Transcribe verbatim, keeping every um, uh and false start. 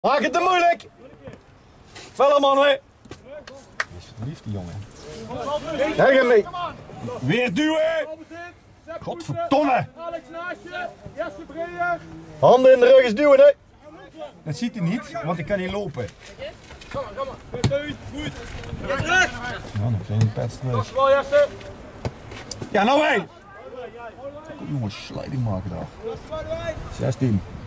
Maak het te moeilijk! Felle man, hè! Is verliefd die jongen. Kijk hem mee! Weer duwen! Godverdomme! Alex naast je, Jesse Breyer. Handen in de rug is duwen, hè! Dat ziet hij niet, want ik kan niet lopen. Kom maar, kom maar. Goed, goed. Ja, terug! Ja, dan krijg je een pet terug. Pas wel, Jesse. Ja, nou hé! Jongens, sliding maken daar. zestien.